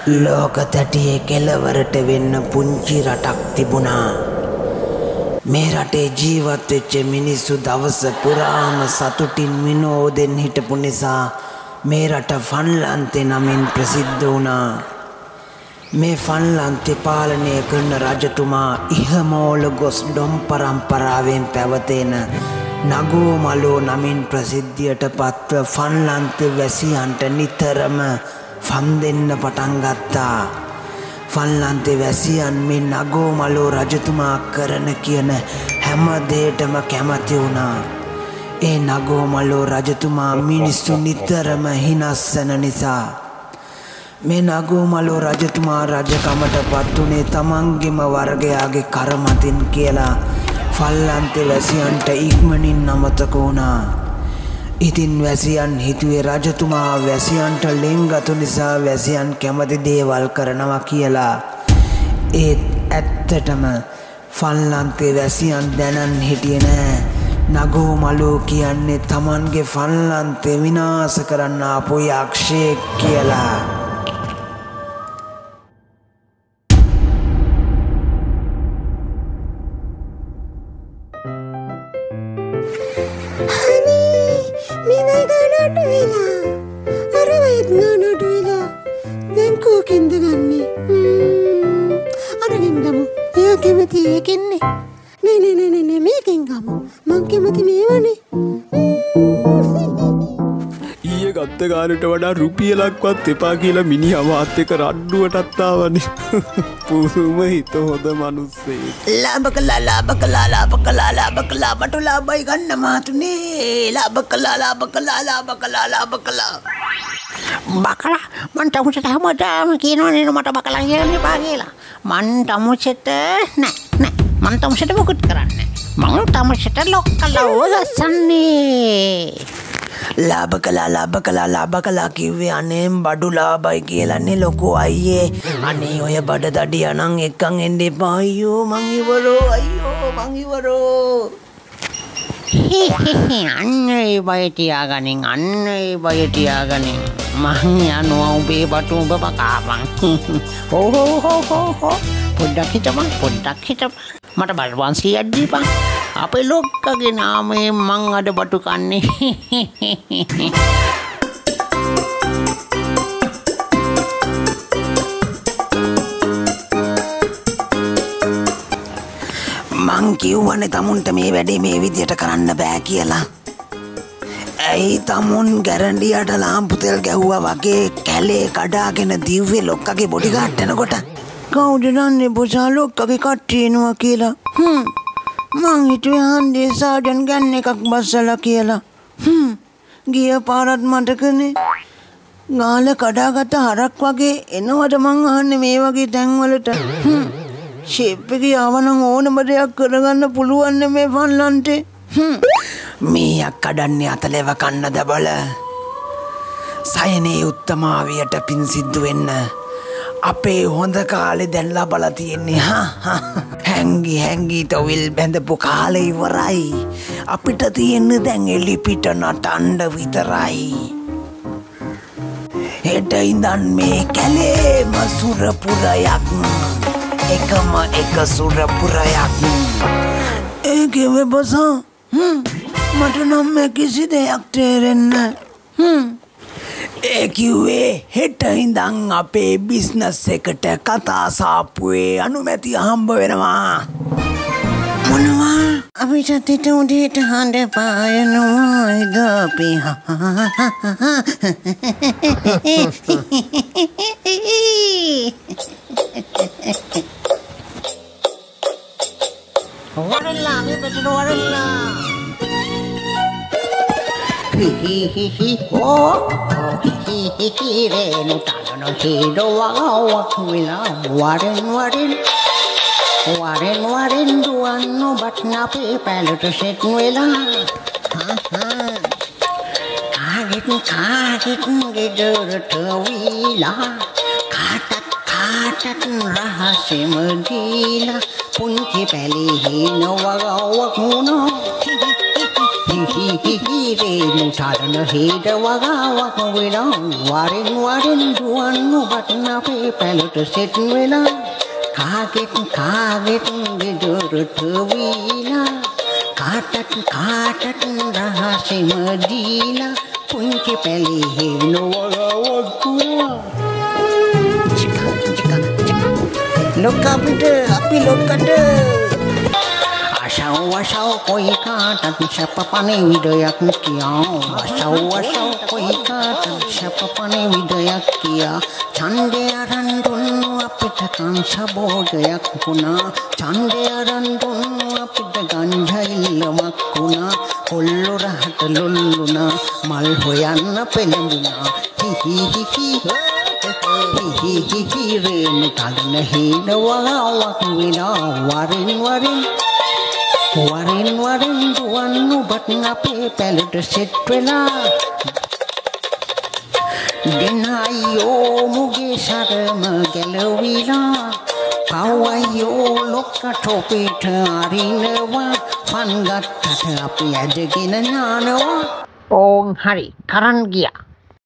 ලෝකතටියේ කෙළවරට වෙන්න පුංචි රටක් තිබුණා. මේ රටේ ජීවත් වෙච්ච මිනිස්සු දවස පුරාම සතුටින් විනෝදෙන් හිටපු නිසා මේ රට ෆන්ලන්තේ නමින් ප්‍රසිද්ධ වුණා. මේ ෆන්ලන්තේ පාලනය කරන රජතුමා ඉහමෝල ගොස් ඩොම් පරම්පරාවෙන් පැවතෙන නගෝමලෝ නමින් ප්‍රසිද්ධියට පත්ව ෆන්ලන්තේ වැසියන්ට නිතරම ෆන් දෙන්න පටන් ගත්තා. ෆන්ලන්තේ වැසියන් මේ නගෝමලෝ රජතුමා කරන කියන හැම දෙයකටම කැමති වුණා. ඒ නගෝමලෝ රජතුමා මිනිස්සු නිතරම හිනස්සන නිසා මේ නගෝමලෝ රජතුමා රජකමට පත් වුණේ තමන්ගේම වර්ගයාගේ කරමතින් කියලා ෆන්ලන්තේ වැසියන්ට ඉක්මනින් අමතක වුණා. ඉතින් වැසියන් හිතුවේ රජතුමා වැසියන්ට ලෙන්ගතු නිසා වැසියන් කැමති දේවල් කරනවා කියලා. ඒත් ඇත්තටම ෆන්ලන්තේ වැසියන් දැනන් හිටියේ නෑ නගෝමලෝ කියන්නේ තමන්ගේ ෆන්ලන්තේ විනාශ කරන්න ආපු යක්ෂයෙක් කියලා. ගානට වඩා රුපියලක්වත් එපා කියලා මිනිහා මාත් එක්ක රණ්ඩුවටත් ආවනේ. පුදුම හිත හොඳ මිනිස්සේ. ලාභ කළා මට ලාභයි ගන්න මාතුනේ. ලාභ කළා. බකලා මං තමුසෙට හැමදාම කියනවනේ මට බකලා කියන්න එපා කියලා. මං තමුසෙට නෑ මං තමුසෙට මොකුත් කරන්නේ නෑ. මං තමුසෙට ලොක්කලා ඕසන්නේ. ලාභ කළා කිව්වේ අනේ බඩු ලාභයි කියලානේ ලොකෝ අයියේ. අනේ ඔය බඩ දඩියා නම් එක්කන් එන්න එපා අයියෝ මං ඉවරෝ. අන්න ඒ බය තියාගනින් මං යනවා උඹේ බටු උඹ පකාපන්. හෝ පොඩ්ඩක් හිටපන් මට බලවන්සියක් දීපන්. අපේ ලොක්කගේ නාමයෙන් මං අද බටු කන්නේ. මං කිව්වනේ තමුන්ට මේ වැඩේ මේ විදියට කරන්න බෑ කියලා. ඇයි තමුන් ගැරන්ඩියට ලාම්පු තෙල් ගැහුවා වගේ කැලේ කඩාගෙන දිව්වේ ලොක්කගේ බොඩිගාඩ් එනකොට කවුද දන්නේ බොසා ලොක්කගේ කට්ටිය එනවා කියලා. මං හිතුවේ හන්දියේ සාජන් ගන්න එකක් බස්සලා කියලා. ගිය පාරත් මතකනේ. ගාල කඩාගත්ත හරක් වගේ එනවට මං අහන්නේ මේ වගේ තැන්වලට. ෂේප් එකේ ආවනම් ඕනම දෙයක් කරගන්න පුළුවන් මේ ෆන්ලන්තේ. මීයක් කඩන්නේ අතලෙව කන්නද බල. සයනේ උත්තමාවියට පින් සිද්ධ වෙන්න අපේ හොඳ කාලේ දැන් ලබලා තියෙන්නේ. හැංගි තොවිල් බැඳපු කාලේ ඉවරයි. අපිට තියෙන්නේ දැන් එලි පිට නටන්න විතරයි. හෙට ඉඳන් මේ කැලේම සුරපුරයක් එකම එක සුරපුරයක්. ඒකේ වෙබසා මට නම් කිසි දෙයක් තේරෙන්නේ නැහැ. ඒ කිව්වේ හෙට ඉඳන් අපේ බිස්නස් එකට කතා සාප්පුවේ අනුමැතිය හම්බ වෙනවා. මොනවා? අපිට තිත උදේට හඳ පායනවා ඉදපි. වරලා මේ පැත්තට වරලා. රේනු තනන හේදවවක් වෙලා වරෙන් දුවන්න බට්න අපේ පැලට සෙට් වෙලා. කාගෙත් ගෙදරට වීලා කාටත් රහසෙම දීලා පුංචි පැලේ හිනවගාවක් වුණා. රේනු තරණ හේද වගාවක් වෙලා වරින් වරින් දුවන්නු බටන අපේ පැලට සෙට් වෙලා කාගෙත් ගෙදරට වීලා කාටත් රහසෙම දීලා පුංචි පැලේ හේනු වගාවක් වුණා ලොක්ක අපි ලොක්කට Asau koi kata siapa pane widayak kia Asau koi kata siapa pane widayak kia Chande aran donu apita kan sabodayak kuna Chande aran donu apita ganja illamak kuna Kollu rahat lulluna mal hoyanna pelambuna Hi renu talana hina wagawak wina warin duwannu batn අපේ පැලට set වෙලා දෙනයියෝ මුගේ සරම ගැලවිලා පවයියෝ ලොක්කට පිට අරිනවා fun ගත්තට අපි ඇදගෙන නානවා ඕන් හරි කරන් ගියා